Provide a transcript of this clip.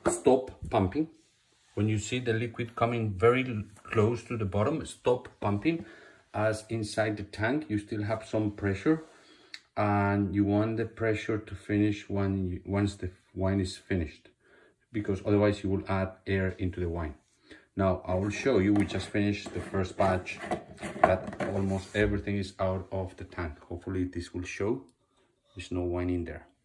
stop pumping. When you see the liquid coming very close to the bottom, stop pumping, as inside the tank you still have some pressure, and you want the pressure to finish once the wine is finished, because otherwise you will add air into the wine. Now I will show you, we just finished the first batch, that almost everything is out of the tank. Hopefully this will show there's no wine in there.